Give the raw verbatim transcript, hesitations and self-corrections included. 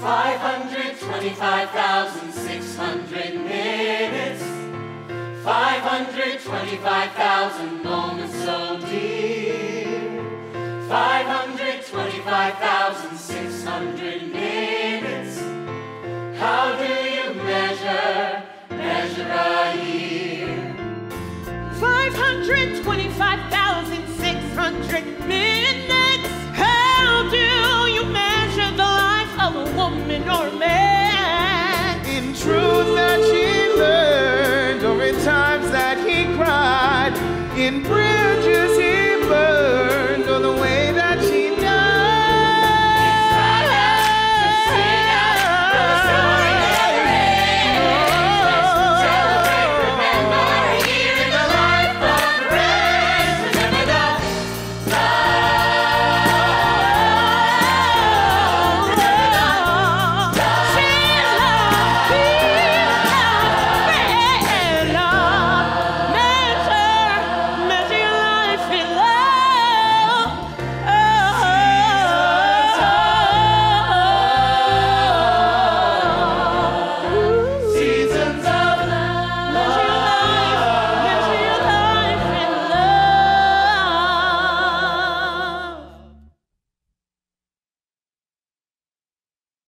five hundred twenty-five thousand six hundred minutes, five hundred twenty-five thousand moments so dear, five hundred twenty-five thousand six hundred minutes. How do you measure, measure a year? five hundred twenty-five thousand six hundred minutes. How do you measure the life of a woman or a man? In truth that she learned, or in times that he cried, in